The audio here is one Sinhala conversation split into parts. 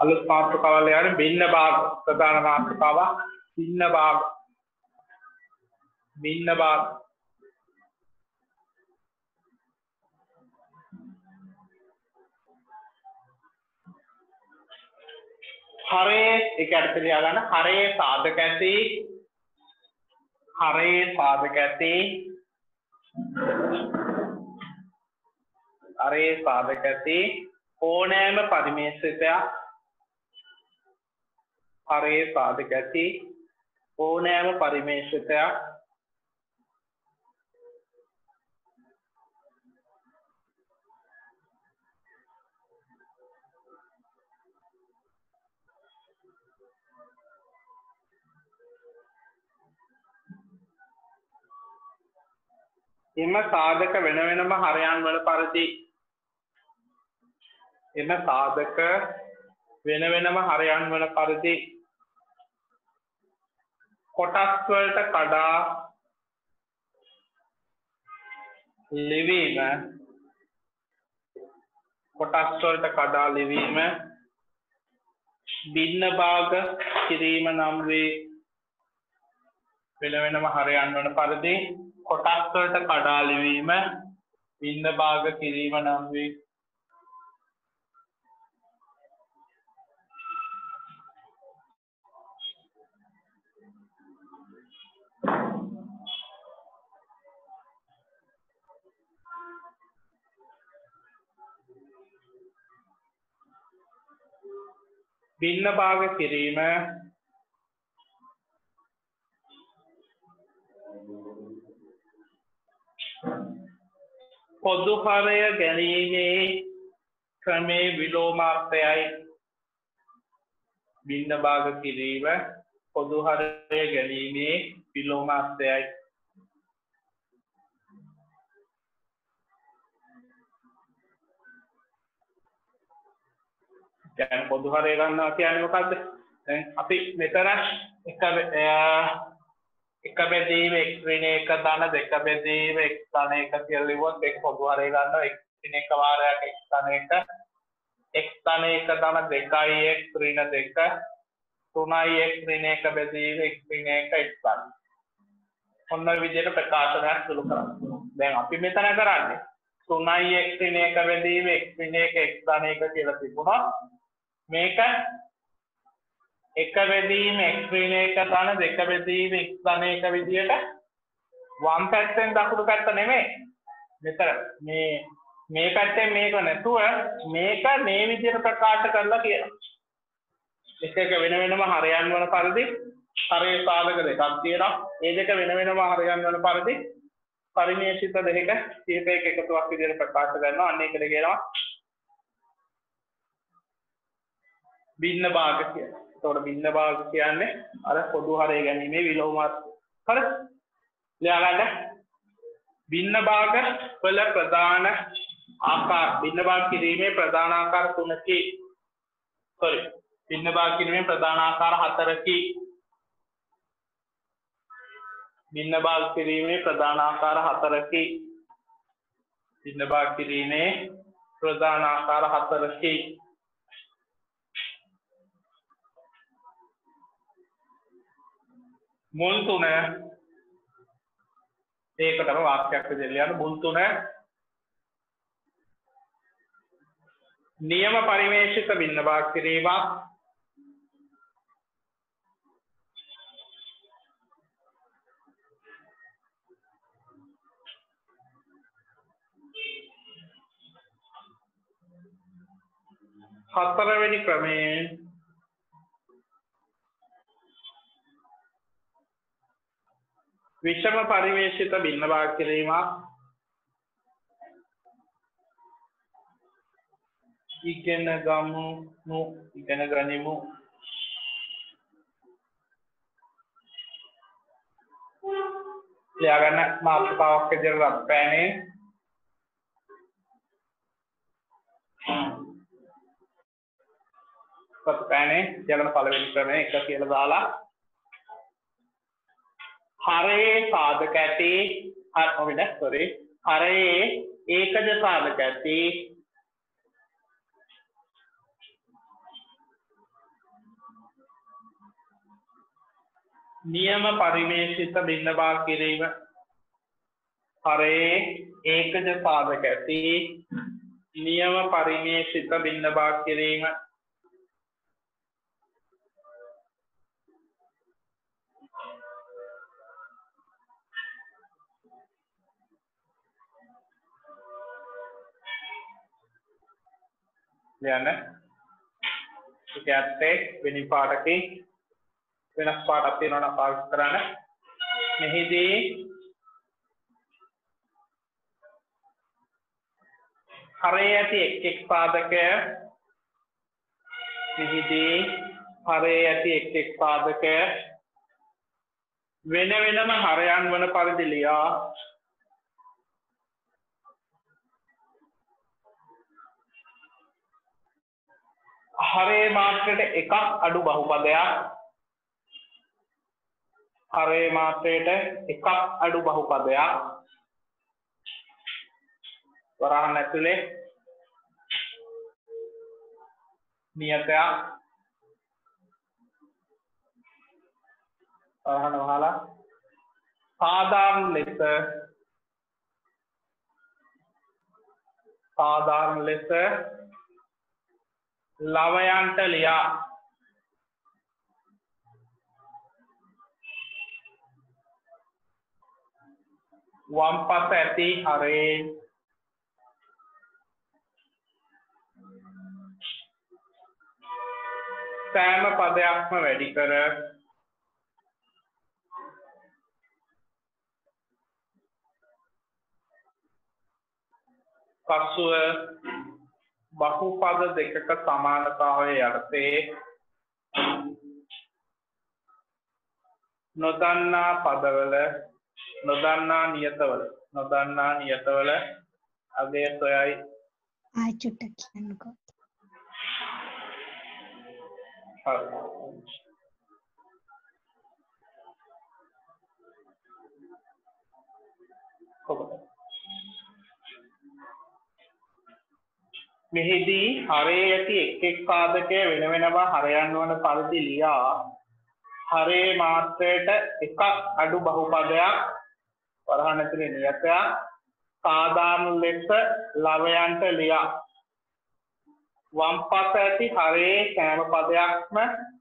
අලුත් මාතෘකාවල් යන්නේ भिन्न भाग ප්‍රධාන මාතෘකාව भिन्न भाग हरे एक अर्थ लिया गया ना हरे साधक ऐसी ඕනෑම පරිමේෂිතයක් හරේ සාධක ඇති ඕනෑම පරිමේෂිතයක් එම සාධක වෙන වෙනම හරයන් වල පරිදි එම සාධක වෙන වෙනම හරයන් වල පරිදි කොටස් වලට කඩා ලිවීම भिन्न भाग කිරීම නම් වේ වෙන වෙනම හරයන් වල පරිදි කොටස් වලට කඩා ලිවීම भिन्न भाग කිරීම නම් වේ भिन्न भाग කිරීම පොදු හරය ගැනීමේ ක්‍රමේ විලෝමාර්ථයයි भिन्न भाग කිරීම පොදු හරය ගැනීමේ විලෝමාර්ථයයි දැන් පොදු හරය ගන්නවා කියන්නේ මොකද්ද? දැන් අපි මෙතන එක බෙදීම x ඍණ 1 ධන දෙක බෙදීම x ධන 1 කියලා ලිව්වොත් ඒක පොදු හරය ගන්නවා x ඍණ 1 වාරයක් x ධන 1 x ධන 1 ධන 2යි x ඍණ 2 3යි x ඍණ 1 බෙදීම x ඍණ 1 x ධන ඔන්න ඔය විදිහට ප්‍රකාශනයක් සුළු කරනවා. දැන් අපි මෙතන කරන්නේ 3යි x ඍණ 1 බෙදීම x ඍණ 1 x ධන 1 කියලා තිබුණා. මේක එක බෙදීම x ඍණ 1 ධන දෙක බෙදීම x ධන 1 විදියට වම් පැත්තෙන් දකුණු පැත්ත නෙමෙයි. මෙතන මේ පැත්තෙන් මේක නැතුව මේක මේ විදියට ප්‍රකාශ කරලා කියනවා. එක එක වෙන වෙනම හරයන් වල පරිදි හරේ සාධක දෙකක් තියෙනවා. ඒ දෙක වෙන වෙනම හරයන් වල පරිදි පරිමේෂිත දෙක කීපයක එකතුවක් විදියට ප්‍රකාශ කරනවා. අන්න ඒකට කියනවා भिन्न भाग කියලා. එතකොට भिन्न भाग කියන්නේ අර පොදු හරය ගැනීමේ විලෝමාර්ථය. හරි? ලියාගන්න. भिन्न भाग වල ප්‍රධාන ආකාර भिन्न भाग කිරීමේ ප්‍රධාන ආකාර තුනකි. भिन्न भाग කිරීමේ ප්‍රධාන ආකාර හතරකි. भिन्न भाग කිරීමේ ප්‍රධාන ආකාර හතරකි. भिन्न भाग කිරීමේ ප්‍රධාන ආකාර හතරකි. මුල් තුන ඒකටම වාක්‍යයක් විදිහට ලියන්න. මුල් තුන නියම පරිමේෂිත भिन्न भाग කිරීමක් හතරවෙනි ක්‍රමයෙන් විෂම පරිමේෂිත भिन्न भाग කිරීමක් ඉගෙන ගනිමු. ලියාගන්න මාතෘකාවක් විදිහට රත්පෑනේ ලියාගන්න පළවෙනි ක්‍රමය එක කියලා දාලා हरे साधक हरे एकज साधक නියම පරිමේෂිත බින්න භාග කිරීම හරේ ඒකජ සාධක ඇති නියම පරිමේෂිත බින්න භාග කිරීම යන ඒක ඇත්තේ වෙනි පාඩකේ වෙනස් පාඩක් තියෙනවා නම් පාවිච්චි කරන්න මෙහිදී හරේ ඇති එක් සාධකය මෙහිදී හරේ ඇති එක් සාධකය වෙන වෙනම හරයන් වන පරිදි ලියා හරේ මාත්‍රයට එකක් අඩු බහුපදයක් හරේ මාත්‍රයට එකක් අඩු බහුපදයක් වරහන් ඇතුලේ නියතයක් වරහන් වහලා සාධාරණ ලෙස ලවයන්ට ලියා වම් පස ඇති හරේ සෑම පදයක්ම වැඩි කර පසුව බහුපද දෙකක සමානතාවය යටතේ නොදන්නා පදවල නොදන්නා නියතවල අගය සොයයි ආචුට්ටක් කියන්නකෝ මෙහිදී හරේ ඇති එක් සාධකය වෙන වෙනම හරයන් වන පරිදි ලියා හරේ මාත්‍රයට එකක් අඩු බහුපදයක් වරහන් ඇතුලේ නියතයක් සාධාරණ ලෙස ලවයන්ට ලියා වම් පස ඇති හරේ සෑම පදයක්ම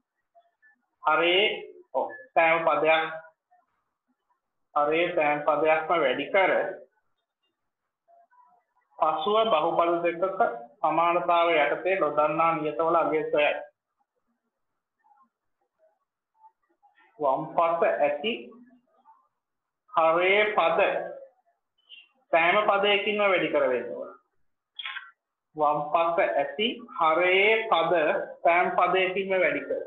වැඩි කර පසුව බහුපද දෙකක සමානතාවය යටතේ නොදන්නා නියතවල අගය සොයයි වම් පස ඇති හරේ පද සෑම පදයකින්ම වැඩි කර වෙනවා වම් පස ඇති හරේ පද සෑම පදයකින්ම වැඩි කර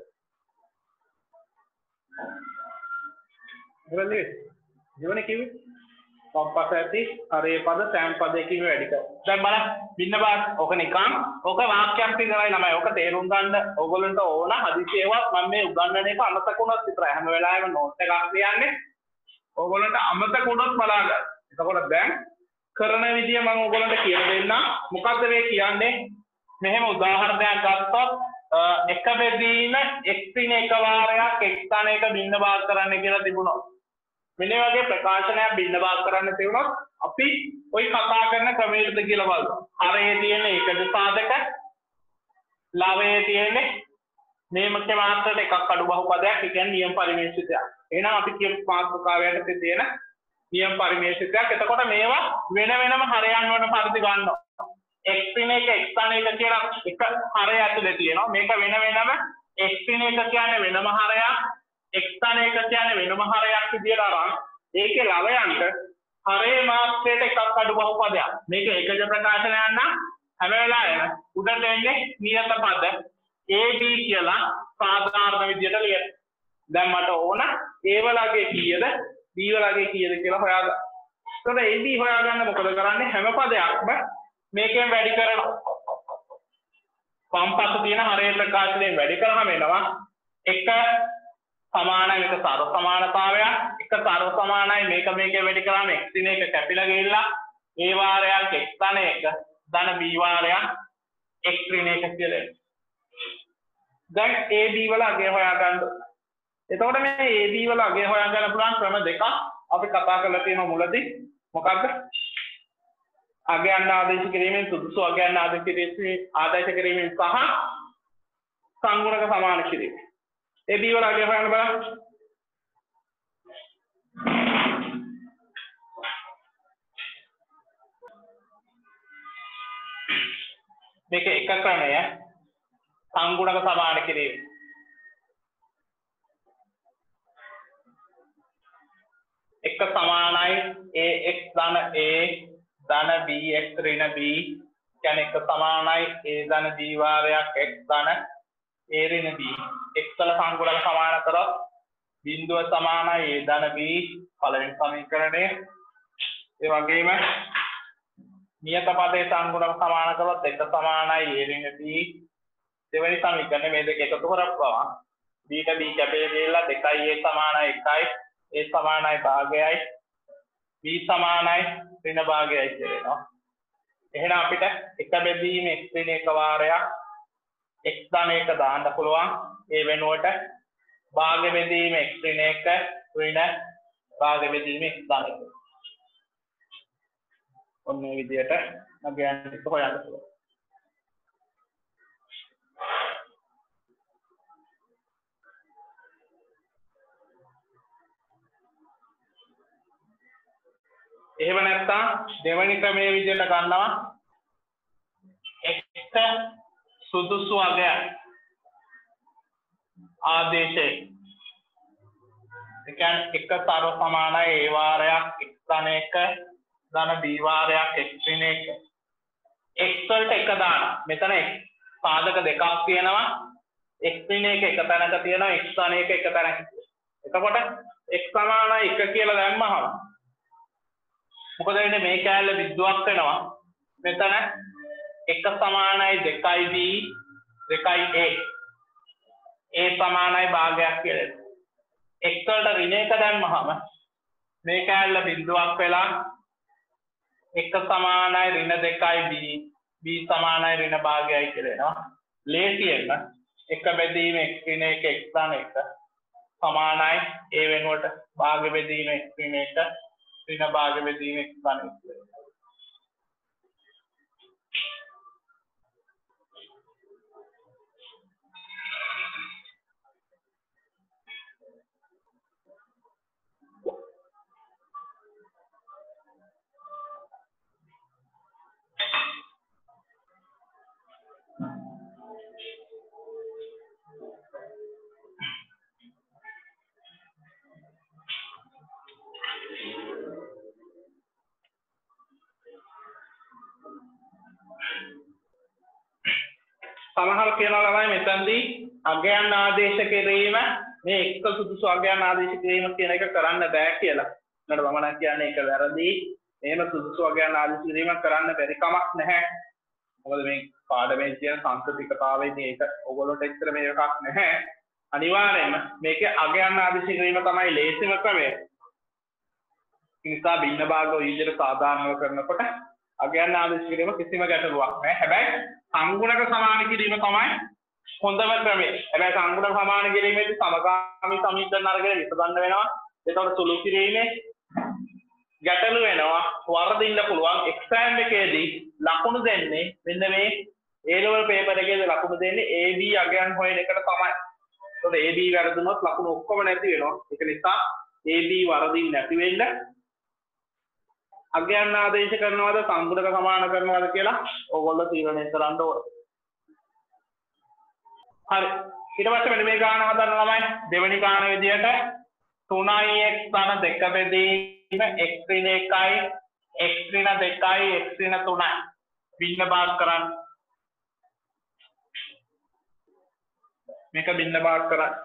ජීවන කිව්වේ වම් පස ඇති හරේ පද සෑම පදයකින්ම වැඩි කර දැන් බලන්න බින්න භාග ඔක නිකන් ඔක වාක්‍යයක් විතරයි ළමයි ඔක තේරුම් ගන්න ඕගොල්ලන්ට ඕන හදිසියෙවත් මම මේ උගන්වන එක අමතක වුණොත් විතරයි හැම වෙලාවෙම නෝට් එකක් ලියන්නේ ඕගොල්ලන්ට අමතක වුණොත් බලාගන්න එතකොට දැන් කරන විදිය මම ඕගොල්ලන්ට කියලා දෙන්නම් මොකද්ද මේ කියන්නේ මෙහෙම උදාහරණයක් ගත්තොත් එක බෙදීම x ඍණ එක වාරයක් x ධන එක බින්න භාග කරන්න කියලා තිබුණා මෙන්න වගේ ප්‍රකාශනයක් බින්න භාග කරන්න තිබුණොත් අපි ওই කතා කරන ක්‍රමයකද කියලා බලමු හරේ තියෙන ඒකද සාධක ලවයේ තියෙන මේ මුඛ්‍ය මාත්‍රයට එකක් අඩු බහුපදයක් ඒ කියන්නේ නියම පරිමේෂිතයක් එහෙනම් අපි කියමු මාතෘකාවයට තියෙන නියම පරිමේෂිතයක් එතකොට මේවා වෙන වෙනම හරයන් වන පරිදි ගන්නවා x ඍණ එක x ධන එක කියලා එක හරය ඇතුලේ තියෙනවා මේක වෙන වෙනම x ඍණ එක කියන්නේ වෙනම හරයක් x ධන එක කියන්නේ වෙනම හරයක් විදියට අරන් ඒකේ ලවයන්ට හරේ මාත්‍රයට එකක් අඩු බහුපදයක් මේක ඒකජ ප්‍රකාශනයක් නම් හැම වෙලාවෙම උඩට එන්නේ නියත පද AB කියලා සාධාරණ විදියට ලියන්න දැන් මට ඕන A වලගේ කීයද B වලගේ කීයද කියලා හොයාගන්න. එතකොට AB හොයාගන්න මොකද කරන්නේ හැම පදයක්ම මේකෙන් වැඩි කරනවා. වම් පස තියෙන හරේ ප්‍රකාශනයෙන් වැඩි කරාම එනවා එක සමානයි මේක සර්ව සමානතාවයක් එක සර්ව සමානයි මේකෙන් වැඩි කරාම x දින එක කැපිලා ගිහිල්ලා a වාරයක් x ධන එක ධන b වාරයක් x ඍණ එක කියලා. දැන් a b වල අගය හොයාගන්න එතකොට මේ AB වල අගය හොයන්න පුළුවන් ක්‍රම දෙකක් අපි කතා කරලා තියෙනවා මුලදී. මොකක්ද? අගයන් ආදේශ කිරීමෙන් සුදුසු අගයන් ආදේශ කිරීමෙන් සහ සංගුණක සමාන කිරීම. AB වල අගය හොයන්න බලන්න. මේක එක ක්‍රමය සංගුණක සමාන කිරීම. එක සමානයි ax ධන a ධන bx ඍණ b කියන්නේ එක සමානයි a ධන b වාරයක් x ධන a ඍණ b x වල සංගුණක සමාන කරොත් බිඳුව සමානයි a ධන b පළවෙනි සමීකරණය. ඒ වගේම නියත පදයේ සංගුණක සමාන කරොත් එක සමානයි a ඍණ b දෙවෙනි සමීකරණය මේ දෙක එකතු කරපුවා b ට b කැපේ දෙලා 2යි a සමානයි 1යි a සමානයි භාගයයි b සමානයි ඍණ භාගයයි කියනවා. එහෙනම් අපිට එක බෙදීම x ඍණ එක වාරයක් x ධන එක දාන්න පුළුවන්. ඒ වෙනුවට භාග බෙදීම x ඍණ එක ඍණ භාග බෙදීම x ධන එක. ඔන්න මේ විදිහට අගයන් එක හොයන්න පුළුවන්. එහෙම නැත්නම් දෙවෙනි ක්‍රමයේ විදිහට ගන්නවා x සුදුසු අගය ආදේශය. ඒ කියන්නේ එක තර සමානයි a වාරයක් x ධන එක ධන b වාරයක් x ඍණ එක. x වලට එක දාන. මෙතන පාදක දෙකක් තියෙනවා. x ඍණ එක එක තැනක තියෙනවා x ධන එක එක තැනක. එතකොට x සමානයි 1 කියලා දැම්මහම මොකද වෙන්නේ මේ කෑල්ල විද්දුවක් වෙනවා. මෙතන 1 සමානයි 2යි b 2යි a a සමානයි භාගයක් කියලා. x වලට ඍණ එක දැම්මහම මේ කෑල්ල විද්දුවක් වෙලා 1 සමානයි ඍණ 2යි b b සමානයි ඍණ භාගයයි කියලා එනවා. ලේසියෙන්ම එක බෙදීම x ඍණ එක x ධන එක සමානයි a වෙනුවට භාග බෙදීම x ඍණ එක ඍණ භාග බෙදීම x ධන එක. සමහර කියනවා ළමයි මෙතනදී අගයන් ආදේශ කිරීම මේ එක්ක සුදුසු අගයන් ආදේශ කිරීම කියන එක කරන්න බෑ කියලා. මට මම නම් කියන්නේ ඒක වැරදි. එහෙම සුදුසු අගයන් ආදේශ කිරීම කරන්න බැරි කමක් නැහැ. මොකද මේ පාඩමේ තියෙන සංකෘතිකතාවයේදී ඒක ඕගොල්ලෝට එච්චර මේකක් නැහැ. අනිවාර්යයෙන්ම මේකේ අගයන් ආදේශ කිරීම තමයි ලේසිම ක්‍රමය. ඒ නිසා භින්න භාග විදිහට සාධාරණව කරනකොට අගයන් ආදේශ කිරීම කිසිම ගැටලුවක් නැහැ. හැබැයි සංගුණක සමාන කිරීම තමයි හොඳම ක්‍රමය. හැබැයි සංගුණක සමාන කිරීමේදී සමගාමී සමීකරණ අරගෙන විසඳන්න වෙනවා. ඒතකොට සුළු කිරීමේ ගැටලු වෙනවා. වර්ධින්න පුළුවන්. එක්සෑම් එකේදී ලකුණු දෙන්නේ මෙන්න මේ A level paper එකේදී ලකුණු දෙන්නේ AB අගයන් හොයන එකට තමයි. ඒතකොට AB වැරදුනොත් ලකුණු ඔක්කොම නැති වෙනවා. ඒක නිසා AB වර්ධින්න නැති වෙන්න අගයන් ආදේශ කරනවාද සංගුණක සමාන කරනවාද කියලා ඕගොල්ලෝ තීරණය කරන්න ඕනේ. හරි. ඊට පස්සේ මෙන්න මේ ගාන හදන්න ළමයි. දෙවෙනි ගාන විදියට 3x ධන 2 බෙදීම x ඍණ 1යි x ඍණ 2යි x ඍණ 3යි භින්න භාග කරන්න. මේක භින්න භාග කරන්න.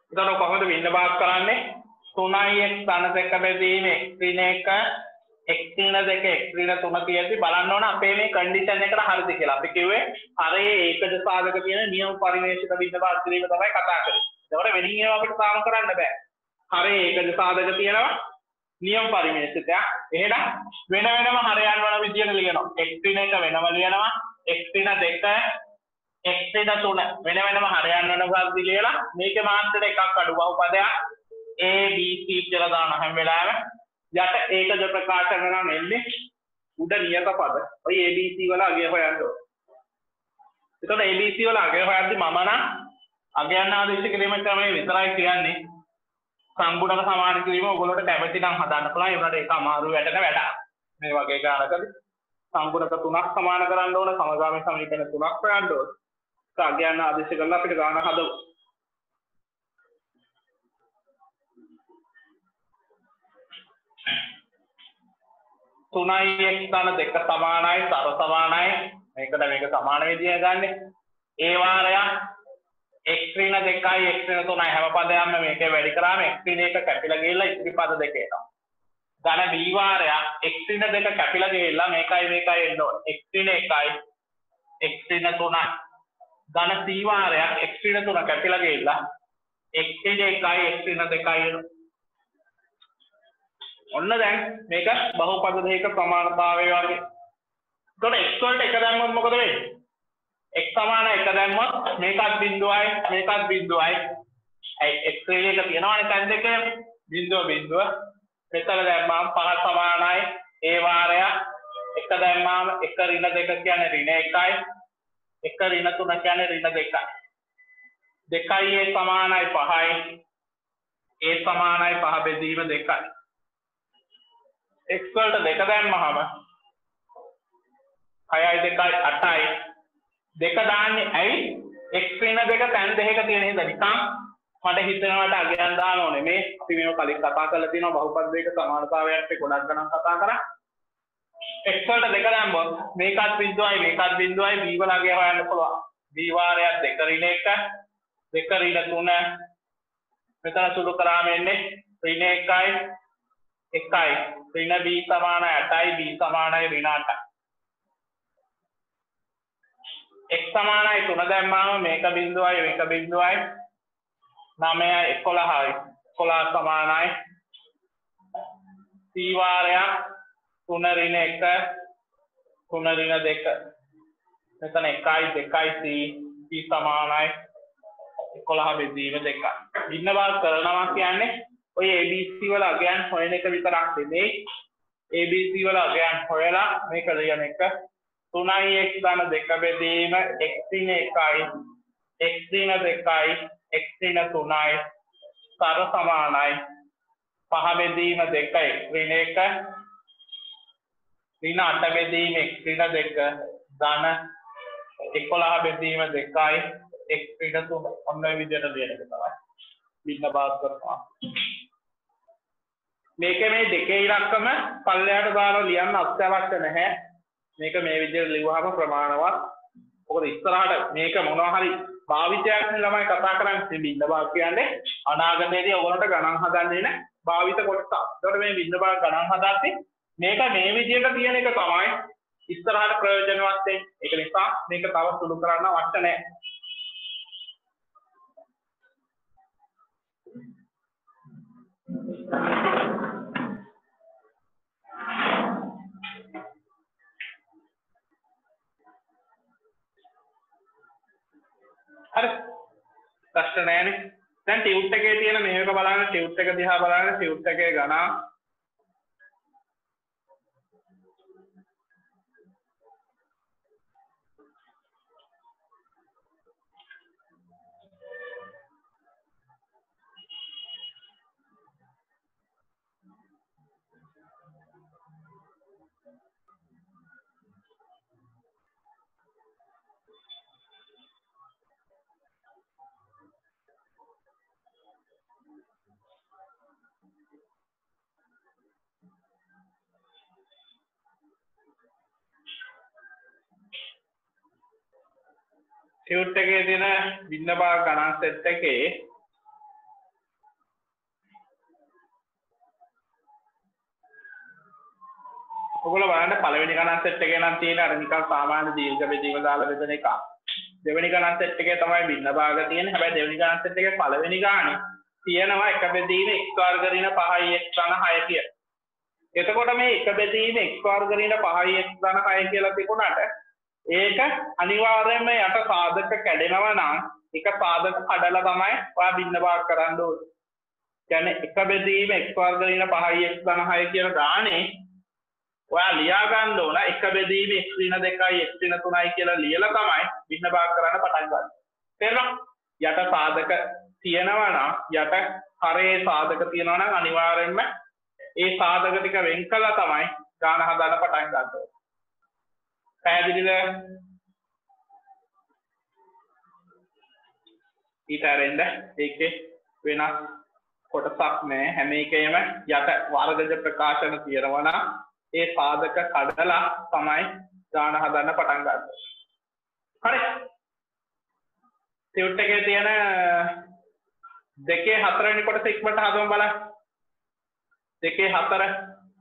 එතකොට කොහොමද වින්න භාග කරන්නේ 3x ධන දෙක බෙදීම x ඍණ 1 x ඍණ 2 x ඍණ 3 කියද්දි බලන්න ඕන අපේ මේ කන්ඩිෂන් එකට හරිද කියලා. අපි කිව්වේ හරේ ඒකද සාධක තියෙන නියම පරිමේෂිත වින්න භාග කිරීම තමයි කතා කරන්නේ. ඒකට වෙනින් ඒවා අපිට සාම කරන්න බෑ. හරේ ඒකද සාධක තියෙනවා නියම පරිමේෂිතය. එහෙනම් වෙන වෙනම හරයන් වල විදියට ලියනවා. x ඍණ 1 වෙනම ලියනවා x ඍණ 2 x ඍණ 3 වෙන වෙනම හරයන් වෙන පරිදි ලියලා මේකේ මාත්‍රයට එකක් අඩු බහුපදයක් a b c කියලා දාන හැම වෙලාවෙම යට ඒකද ප්‍රකාශ කරනවා එන්නේ උඩ නියත පද. ඔය a b c වල අගය හොයන්න ඕනේ. එතකොට a b c වල අගය හොයද්දි මම නම් අගයන් ආදේශ කිරීම ක්‍රමය විතරයි කියන්නේ. සංගුණක සමාන කිරීම ඔයගොල්ලෝට කැමති නම් හදන්න පුළුවන්. ඒ වුණාට ඒක අමාරු වැඩක වැඩක්. මේ වගේ ගානකදී සංගුණක 3ක් සමාන කරන්න ඕන, සමගාමී සමීකරණ 3ක් හොයන්න ඕන. අගයන් ආදේශ කරලා අපිට ගාන හදමු. 3x ධන 2 සමානයි තර සමානයි මේකට මේක සමාන විදිය ගන්න. ඒ වාරයක් x ඍණ 2යි x ඍණ 3යි හැම පදයක්ම මේකේ වැඩි කරාම x ඍණ 1 කැපිලා ගිහලා ඉතිරි පද දෙක එනවා. ධන b වාරයක් x ඍණ 2 කැපිලා ගිහලා මේකයි මේකයි එන්න ඕනේ. x ඍණ 1යි x ඍණ 3යි. ධන c වාරයක් x ඍණ 3 කැපිලා ගිහලා x ඍණ 1යි x ඍණ 2යි එනවා. ඔන්න දැන් මේක බහුපද දෙක ප්‍රමාණතාවය වගේ. එතකොට x වලට එක දැම්මොත් මොකද වෙන්නේ? x සමාන එක දැම්මොත් මේකත් බිඳුවයි මේකත් බිඳුවයි. x ශ්‍රේණියක තියෙනවනේ තැන් දෙකේ බිඳුව බිඳුව. මෙතන දැම්මම පහ සමානයි ඒ වාරය. එක දැම්මම එක ඍණ 2 කියන්නේ ඍණ 1යි. එක ඍණ 3 කියන්නේ ඍණ 2යි. 2යි a සමානයි 5යි. a සමානයි 5 බෙදීම 2යි. x වලට 2 දැම්මම 6යි 2යි 8යි. 2 දාන්නේ ඇයි? x ඍණ 2 තැන් දෙකක තියෙන හින්දා නිකන් මට හිතෙනවට අගයන් දාන්න ඕනේ. මේ අපි මේක කලින් කතා කරලා තියෙනවා බහුපද දෙක සමානතාවයත් එක්ක ගොඩක් ගණන් කතා කරා. x වලට 2 දැම්මොත් මේකත් බිඳුවයි මේකත් බිඳුවයි b වල අගය හොයන්න පුළුවන්. b වාරයක් 2 ඍණ 1 2 ඍණ 3 මෙතන සුළු කරාම එන්නේ ඍණ 1යි 1යි. ඍණ b සමාන 8යි b සමානයි ඍණ 8යි. x සමානයි 3 දැම්මාම මේක බිඳුවයි මේක බිඳුවයි 9යි 11යි 11 සමානයි c වාරයක් 3 ඍණ 1 3 ඍණ 2 මෙතන 1යි 2යි c සමානයි 11 බෙදීම 2යි. ඉන්න බාර කරනවා කියන්නේ ඔය ABC වල අගයන් හොයන එක විතරක් නෙමෙයි. ABC වල අගයන් හොයලා මේක ලියන එක 3x ධන 2 බෙදීම x ඍණ 1යි x ඍණ 2යි x ඍණ 3යි තර සමානයි 5 බෙදීම 2 x ඍණ 1 ඍණ 8 බෙදීම x ඍණ 2 ධන 11 බෙදීම 2යි x ඍණ 3 ඔන්න ඔය විදිහට ලියන එක තමයි බින්න බාස් කරනවා. මේක මේ දෙකේ ඉලක්කම පල්ලයට දාලා ලියන්න අත්‍යවශ්‍ය නැහැ. මේක මේ විදිහට ලියුවාම ප්‍රමාණවත්. මොකද ඉස්සරහට මේක මොනවා හරි භාවිතයක් ළමයි කතා කරන්නේ බින්න බාස් කියන්නේ අනාගතයේදී ඔයගොල්ලන්ට ගණන් හදන්නේ නැහැ භාවිත කොටස. ඒකට මේ බින්න බාස් ගණන් හදද්දී මේක මේ විදිහට තියෙන එක තමයි ඉස්සරහට ප්‍රයෝජනවත් වෙන්නේ. ඒක නිසා මේක තව සුළු කරන්න අවශ්‍ය නැහැ. හරි ප්‍රශ්න නැහැනේ. දැන් ටියුට් එකේ තියෙන මේක බලන්න ටියුට් එක දිහා බලන්න ටියුට් එකේ ගණන් ටියුට් එකේ තියෙන බින්න භාග ගණන් සෙට් එකේ ඔයගොල්ලෝ බලන්න පළවෙනි ගණන් සෙට් එකේ නම් තියෙන අර නිකන් සාමාන්‍ය දීර්ඝ බෙදීම දාලා බෙදෙන එක. දෙවෙනි ගණන් සෙට් එකේ තමයි භින්න භාග තියෙන්නේ. හැබැයි දෙවෙනි ගණන් සෙට් එකේ පළවෙනි ගානේ තියෙනවා එක බෙදීම x වර්ග ඍණ 5යි x ධන 6 කියලා. එතකොට මේ එක බෙදීම x වර්ග ඍණ 5යි x ධන 6 කියලා තිබුණාට ඒක අනිවාර්යයෙන්ම යට සාධක කැඩෙනවා නම් එක සාධක කඩලා තමයි ඔයා භින්න භාග කරන්න ඕනේ. කියන්නේ එක බෙදීම x වර්ග ඍණ 5යි x ධන 6 කියලා ගානේ ඔයා ලියා ගන්න ඕන එක බෙදීම x ඍණ 2යි x ඍණ 3යි කියලා ලියලා තමයි භින්න භාග කරන්න පටන් ගන්න. තේරෙනවද? යට සාධක තියෙනවා නම් යට හරේ සාධක තියෙනවා නම් අනිවාර්යයෙන්ම ඒ සාධක ටික වෙන් කළා තමයි ගාන හදන්න පටන් ගන්න ඕනේ. පැහැදිලිද? ඊටරෙන්ද ඒකේ වෙනස් කොටසක් නෑ. හැම එකේම යට වර්ගජ ප්‍රකාශන තියෙනවා නම් ඒ සාධක කඩලා තමයි ගාන හදන්න පටන් ගන්න. හරි. ටියුට් එකේ තියෙන 2 4 වෙනි කොටස ඉක්මනට හදමු බලන්න. 2 4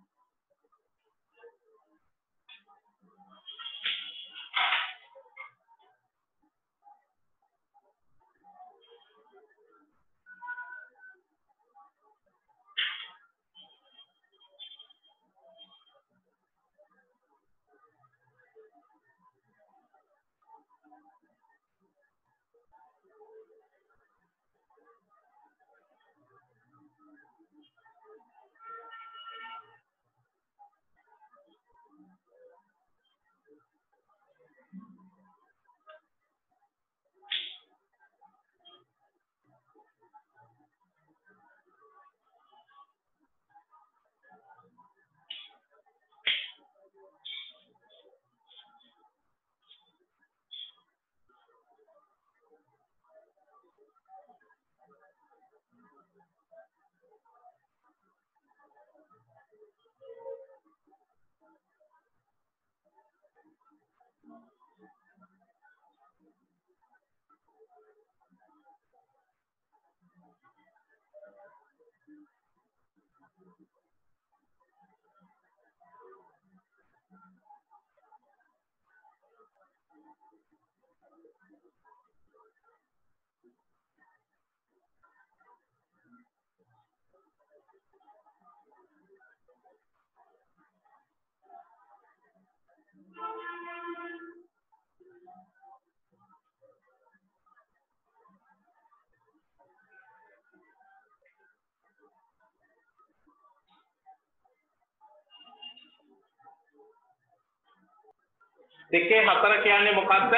දෙකේ 4 කියන්නේ මොකක්ද?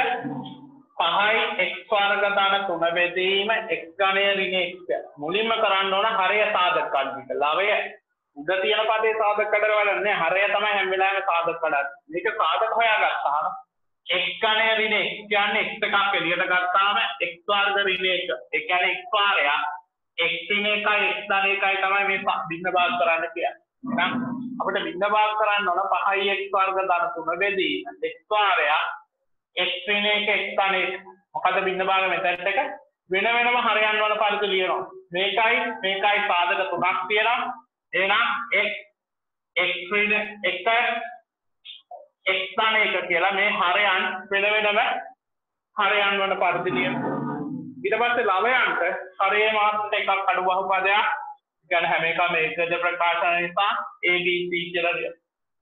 5යි x වර්ග ධන 3 බෙදීම x ඝණය ඍණ x. මුලින්ම කරන්න ඕන හරය සාධක කඩන එක. ලවය උඩ තියෙන පදේ සාධක කඩලා බලන්නේ. හරය තමයි හැම වෙලාවෙම සාධක කඩන්නේ. මේක සාධක හොයාගත්තාම x ඝණය ඍණ x කියන්නේ x එකක් එළියට ගත්තාම x වර්ග ඍණ 1. ඒ කියන්නේ x වාරයක් x ඍණ 1යි x ධන 1යි තමයි මේ භින්න භාග කරන්න කියන්නේ. එහෙනම් අපිට භින්න භාග කරන්න ඕන 5යි x වර්ග ධන 3 බෙදීම x වාරයක් x ඍණ 1 x ධන 1. මොකද භින්න භාග මෙතෙන්ට එක වෙන වෙනම හරයන් වල පරිදි ලියනවා. මේකයි සාධක තුනක් තියෙනවා. එහෙනම් x ඍණ 1 x ධන 1 කියලා මේ හරයන් වෙන වෙනම හරයන් වල පරිදි ලියනවා. ඊට පස්සේ ලවයන්ට හරයේ මාත්‍රට එකක් අඩු බහුපදයක් ගන්න හැම එකම ඒකජ ප්‍රකාශන නිසා ABC කියලා ලියනවා.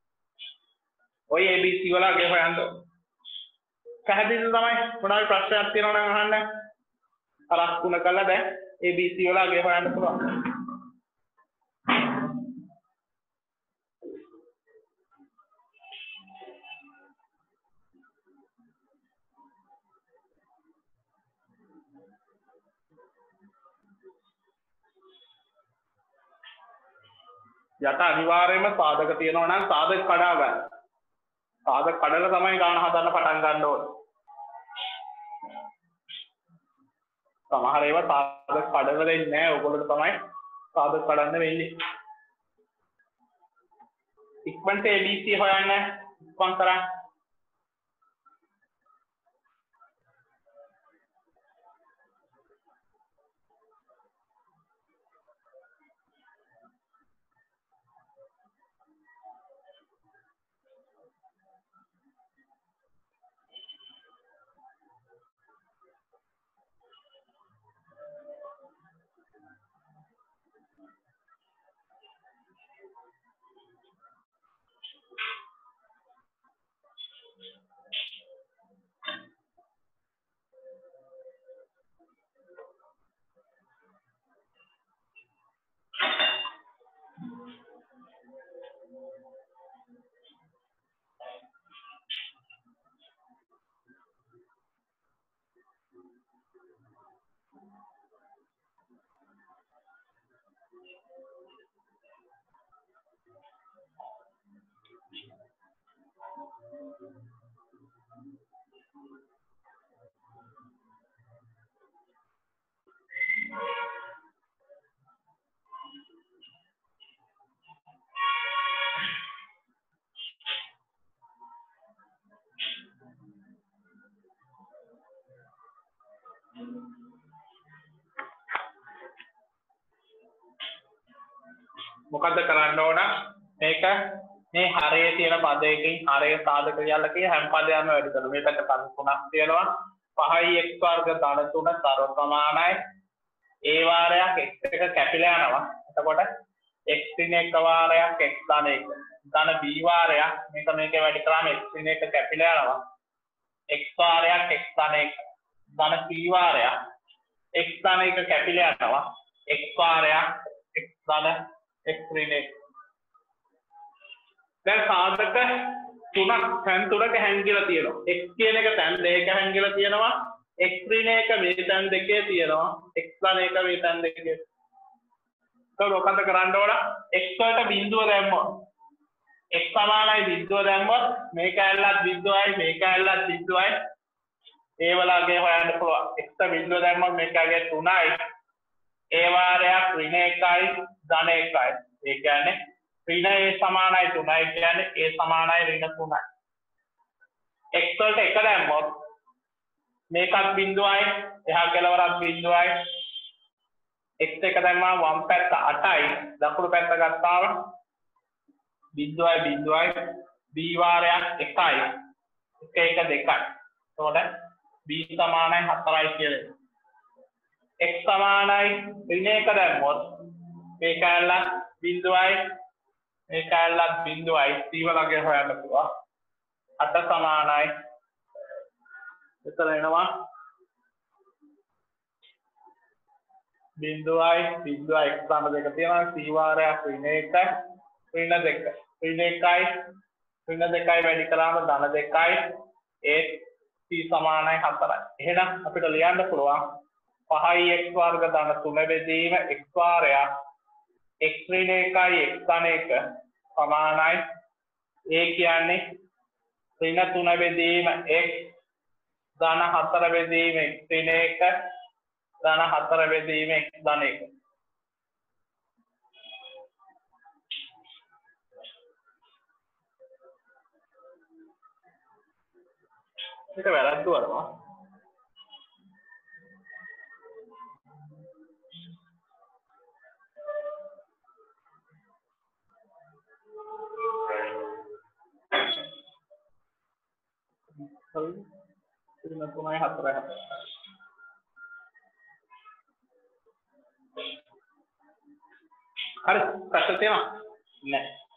ඔය ABC වල අගය හොයන්න. පැහැදිලිද තමයි? මොනවාරි ප්‍රශ්නයක් තියෙනවා නම් අහන්න. අරක් තුන කළා දැන් ABC වල අගය හොයන්න පුළුවන්. යට අනිවාර්යයෙන්ම සාධක තියෙනවා නම් සාධක කඩා ගන්න. සාධක කඩලා තමයි ගාන හදන්න පටන් ගන්න ඕනේ. සමහර ඒවා සාධක කඩලා දෙන්නේ නැහැ. ඕගොල්ලෝ තමයි සාධක කඩන්න වෙන්නේ. ඉක්මනට ABC හොයන්න ඉක්මන් කරා. මොකද්ද කරන්න ඕන මේක මේ හරයේ තියෙන පදයකින් හරය සාධක කියලා කිය හැම පදයක්ම වැඩි කරමු මේකට පද තුනක් තියෙනවා 5යි x වර්ග ධන 3 සර්ව සමානයි a වාරයක් x එක කැපිලා යනවා එතකොට x ඍණ 1 වාරයක් x ධන 1 ධන b වාරයක් මේකේ වැඩි කරාම x ඍණ 1 කැපිලා යනවා x වාරයක් x ධන 1 ධන c වාරයක් x ධන 1 කැපිලා යනවා x වාරයක් x ධන x ඍණ 1 දැන් සාධක තුනක් තැන් තුනක හැංගිලා තියෙනවා x කියන එක තැන් දෙකක හැංගිලා තියෙනවා x ඍණ 1 මේ තැන් දෙකේ තියෙනවා x ධන 1 මේ තැන් දෙකේ ඒක මොකද කරන්න ඕන x වලට බිඳුව දැම්මොත් x සමානයි බිඳුව දැම්මොත් මේක ඇල්ලත් බිඳුවයි මේක ඇල්ලත් බිඳුවයි ඒ වලගේ හොයන්න පුළුවන් x බිඳුව දැම්මොත් මේකගේ 3යි a වාරයක් ඍණ 1යි ධන 1යි ඒ කියන්නේ ऋण a समानයි 3යි කියන්නේ a समानයි ऋण 3යි x වලට එක දැම්මොත් මේකත් බිඳුවයි එහා කෙලවරත් බිඳුවයි x එක දැම්මම වම් පැත්ත 8යි දකුණු පැත්ත ගත්තාම බිඳුවයි බිඳුවයි b වාරයක් 1යි 1 1 2යි එතකොට b සමානයි 4යි කියලා x සමානයි ඍණ 1 දැම්මොත් මේක ඇල්ලත් බිඳුවයි මේක ඇල්ලත් බිඳුවයි c වලගේ හොයන්න පුළුවන් 8 සමානයි එතන එනවා බිඳුවයි බිඳුවයි x සම දෙක තියෙනවා c වාරයක් ඍණ 1 ඍණ 2 ඍණ 1යි ඍණ 2යි වැඩි කරාම ධන 2යි ඒ c සමානයි 4යි එහෙනම් අපිට ලියන්න පුළුවන් 5යි x වර්ග ධන 3 බෙදීම x වාරයක් x ඍණ 1යි x ධන 1 සමානයි a කියන්නේ ඍණ 3 බෙදීම x ධන 4 බෙදීම x ඍණ 1 ධන 4 බෙදීම x ධන 1 ඒක වැරද්ද වරනවා ऋण 3යි 4යි හරි ප්‍රශ්න තියෙනවා නෑ